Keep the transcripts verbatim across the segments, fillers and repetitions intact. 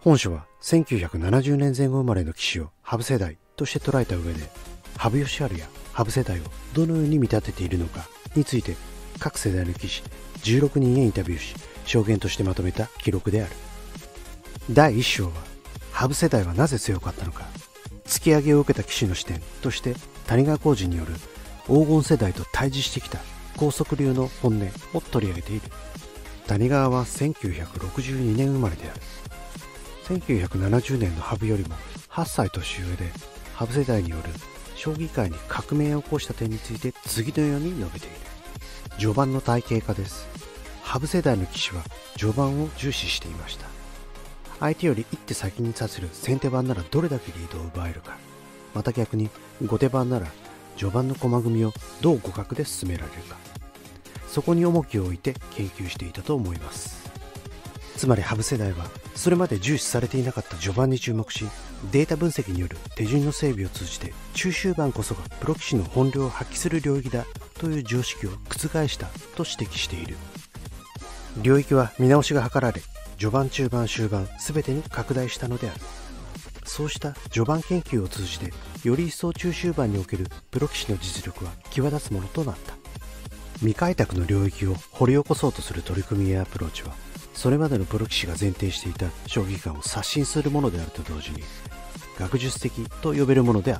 本書はせんきゅうひゃくななじゅうねんぜん後生まれの棋士を羽生世代として捉えた上で、羽生善治や羽生世代をどのように見立てているのかについて各世代の棋士じゅうろくにんへインタビューし、証言としてまとめた記録である。だいいっ章は羽生世代はなぜ強かったのか、突き上げを受けた棋士の視点として谷川浩司による黄金世代と対峙してきた高速流の本音を取り上げている。谷川はせんきゅうひゃくろくじゅうにねん生まれである。せんきゅうひゃくななじゅうねんの羽生よりもはっさい年上で、羽生世代による将棋界に革命を起こした点について次のように述べている。序盤の体系化です。羽生世代の棋士は序盤を重視していました。相手より一手先に指せる先手番ならどれだけリードを奪えるか、また逆に後手番なら序盤の駒組みをどう互角で進められるか、そこに重きを置いて研究していたと思います。つまり羽生世代はそれまで重視されていなかった序盤に注目し、データ分析による手順の整備を通じて中終盤こそがプロ棋士の本領を発揮する領域だという常識を覆したと指摘している。領域は見直しが図られ、序盤中盤終盤全てに拡大したのである。そうした序盤研究を通じてより一層中終盤におけるプロ棋士の実力は際立つものとなった。未開拓の領域を掘り起こそうとする取り組みやアプローチは、それまでのプロ棋士が前提していた将棋観を刷新するものであると同時に学術的と呼べるものであった。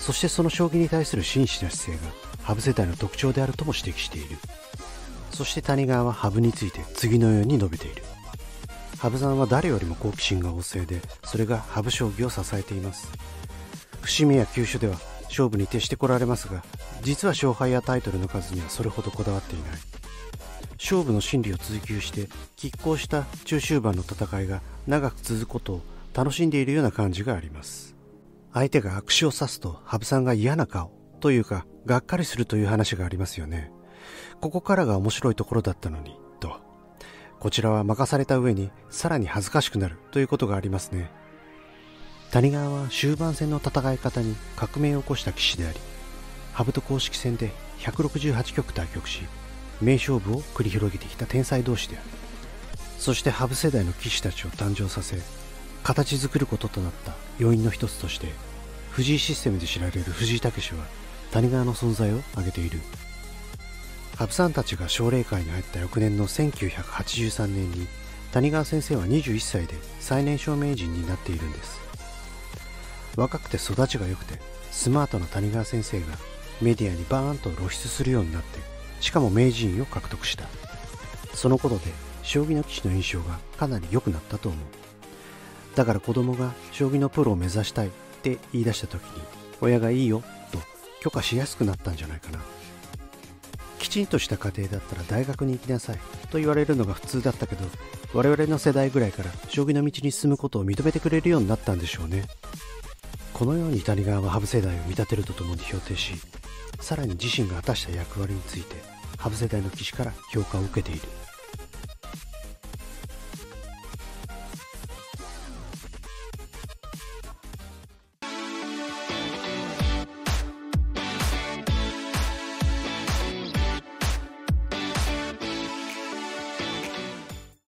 そしてその将棋に対する真摯な姿勢が羽生世代の特徴であるとも指摘している。そして谷川は羽生について次のように述べている。羽生さんは誰よりも好奇心が旺盛で、それが羽生将棋を支えています。節目や急所では勝負に徹してこられますが、実は勝敗やタイトルの数にはそれほどこだわっていない。勝負の真理を追求して拮抗した中終盤の戦いが長く続くことを楽しんでいるような感じがあります。相手が悪手を指すと羽生さんが嫌な顔というかがっかりするという話がありますよね。ここからが面白いところだったのにと、こちらは任された上にさらに恥ずかしくなるということがありますね。谷川は終盤戦の戦い方に革命を起こした棋士であり、羽生と公式戦でひゃくろくじゅうはちきょく対局し名勝負を繰り広げてきた天才同士である。そして羽生世代の棋士たちを誕生させ形作ることとなった要因の一つとして、藤井システムで知られる藤井猛は谷川の存在を挙げている。羽生さんたちが奨励会に入った翌年のせんきゅうひゃくはちじゅうさんねんに谷川先生はにじゅういっさいで最年少名人になっているんです。若くて育ちが良くてスマートな谷川先生がメディアにバーンと露出するようになって、しかも名人位を獲得した。そのことで将棋の棋士の印象がかなり良くなったと思う。だから子供が将棋のプロを目指したいって言い出した時に親がいいよと許可しやすくなったんじゃないかな。きちんとした家庭だったら大学に行きなさいと言われるのが普通だったけど、我々の世代ぐらいから将棋の道に進むことを認めてくれるようになったんでしょうね。このように谷川は羽生世代を見立てるとともに評定し、さらに自身が果たした役割について羽生世代の棋士から評価を受けている。